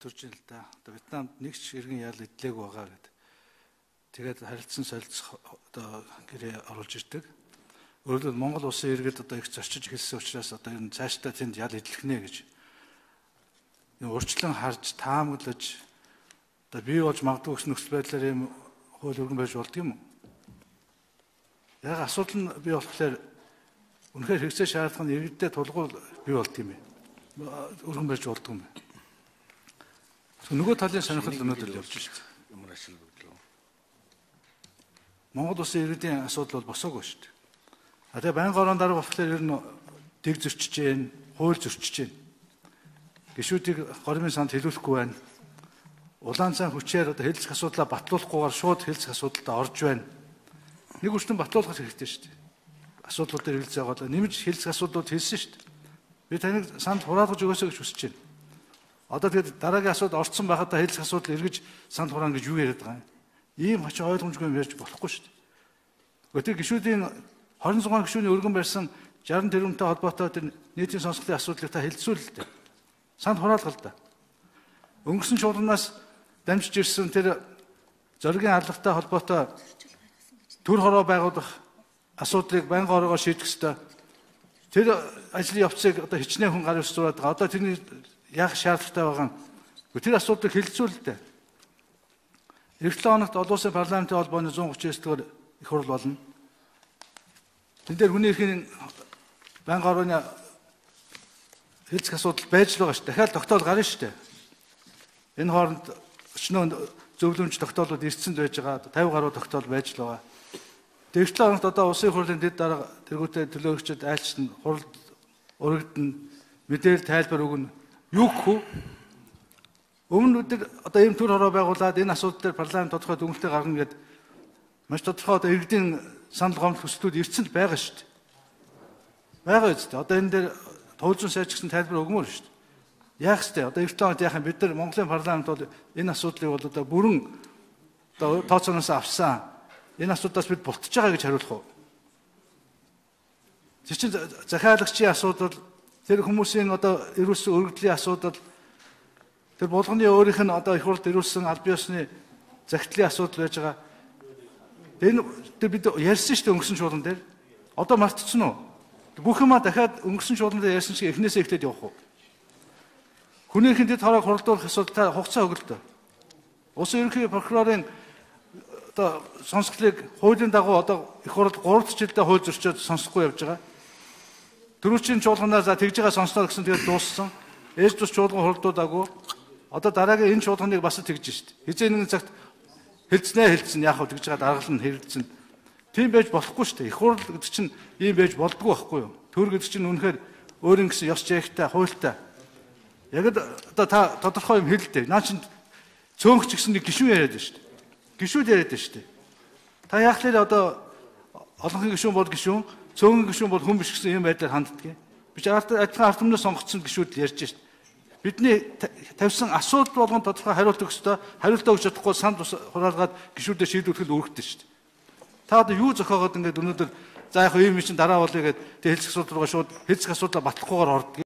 дутурж ийн л да. Одоо Вьетнамд нэг ч иргэн ял идлээгүй байгаа гэдэг. Тэгээд харилцан солилцох одоо гэрээ оруулж ирдэг. Өөрөлд Монгол улсын иргэд одоо их зорчиж эхэлсэн учраас одоо энэ цаашдаа тэнд ял идэлэх нэ гэж урьдчилан харж таамаглаж одоо бий болж магадгүй гэсэн нөхцөл байдлаар ийм хууль өргөн байж болдго юм уу? Яг асуудал нь бий болохоор үнэхээр хэрэгцээ шаардлагын иргэдтэй тулгуул бий болдго юм бэ? Өргөн байж болдго юм бэ? Нөгөө талын сонирхол өнөөдөр явж шүү дээ. Монгол улсын иргэдийн асуудал бол босоогүй шүү дээ. Тэгээ байнгын орон дарга болохоор ер нь дэг зөрчиж जैन, хууль зөрчиж जैन. Гишүүдийг гормын санд хэлүүлэхгүй байна. Улаан цай хүчээр одоо хэлцэх асуудлаа батлуулахгүйгээр шууд хэлцэх асуудалдаа орж байна. Нэг үрчтэн батлуулах хэрэгтэй шүү дээ. Асуудлуудаар хэлцээ байгаа нэмж хэлцэх асуудлууд хэлсэн шүү дээ. Би таныг санд хураалгаж өгөөсэй гэж хүсэж байна. Одоо тэгээд дараагийн асуудал орцсон байхадаа хэлцэх асуудал эргэж санд хураана гэж юу яриад байгаа юм? Ийм хачин ойлгомжгүй юм ярьж болохгүй шүү дээ. Гэхдээ гишүүдийн 26 гишүүний өргөн барьсан 60 тэрбумтай холбоотой тэр нийтийн сонсголын асуудлыг та хэлцүүл л дээ. Санд хураалгал да. Өнгөрсөн чуулганаас дамжиж ирсэн тэр зоригийн албатай холбоотой төр хороо байгуулах асуудлыг байнгын орогоор шийдэх ёстой. Тэр ажлын явцыг одоо хичнээн хүн гар өрсөлдөд байгаа. Одоо тэрний яах шаардлагатай байгаа нь тэр асуудлыг хэлэлцүүл л дээ. Эх 7 хоногт олон улсын парламентын холбооны 139-р их хурал болно. Тэн дээр хүний эрхийн байнгын орооны хэлцэх асуудал байж л байгаа шүү. Дахиад тогтоол гарна шүү дээ. Энэ хооронд өчнөө зөвлөмж тогтоолууд ирцэнд байж байгаа 50 гаруй тогтоол байж л байгаа. Эх 7 хоногт одоо улсын хурлын дэд дарга тэргүүтээ төлөөлөгчд айлчилна, хуралд урагдана, мэдээлэл тайлбар өгнө. Юу гэх вэ? Өмнө өдөр одоо ийм төр хороо байгуулад энэ асуудал дээр парламент тодорхой дүгнэлтээ гаргана гэдэг маш тодорхой одоо иргэдийн санал гомдол хүслүүд ирцэнд байгаа шүү дээ. Байгаа үстэй. Одоо энэ дээр төвлөрсөн сайж гэсэн тайлбар өгмөр шүү дээ. Яах вэ? Одоо эрт тоонд яах юм? Бид нар Монголын парламент бол энэ асуудлыг бол одоо бүрэн одоо тооцооноос авсан. Энэ асуудлаас бид бултж байгаа гэж хариулах уу? Тэр чинь захиалагчийн асуудал, тэр хүмүүсийн одоо ирүүлсэн өргөдлийн асуудал, тэр булганы өөрийнх нь одоо их хурлд ирүүлсэн аль биесны захидлын асуудал байж байгаа. Энэ бид ярьсан шүү дээ өнгөрсөн чуулган дээр. Одоо мартчихсан уу? Бүх юма дахиад өнгөрсөн чуулган дээр ярьсан шиг эхнээсээ эхлээд явах уу? Хүнийхэн дэд хороог хуралдуулах асуудал хугацаа өгөлтөө. Улсын ерөнхий прокурорын одоо сонсголыг хуулийн дагуу одоо их хурал 3 жилдээ хууль зөрчөөд сонсохгүй явж байгаа. Төрүүчийн чуулганаар за тэгж байгаа сонсноо гэсэн тэгээд дууссан. Ээж тус чуулган хуралдуулаагүй. Одоо дараагийн энэ чуулганыг бас тэгж шít. Хизээ нэгэн цагт хэлцэн яах вэ тэгж байгаа даргалан хэрэгцэн. Тийм байж болохгүй шүү дээ. Их хурал гэдэг чинь ийм байж болдгоо байхгүй юу? Төр гэдэг чинь үнэхээр өөрийн гэсэн ёс жигтэй, хуультай. Яг одоо та тодорхой юм хэлдэ. Наа чинь цөөнх ч гэсэн нэг гишүүн яриад байна шүү дээ. Гишүүд яриад байна шүү дээ. Та яах вэ одоо олонхын гишүүн бол гишүүн, цөөнх гишүүн бол хүн биш гэсэн юм байдлаар ханддаг. Би ч адилхан ард түмнээс сонгогдсон гишүүд л ярьж шүү дээ. Бидний тавьсан асуудал болгон тодорхой хариулт өгөх ёстой. Хариултаа өгч чадахгүй санд хураалгаад гишүүдэд шийдвэрлэх үүрэгтэй шүү дээ. Та одоо юу зохиогоод ингээд өнөөдөр за яг ийм чинь дараа болъё гэдэг хэлцэх асуудал руугаа шууд хэлцэх асуудлаа батлахгүйгээр ордог.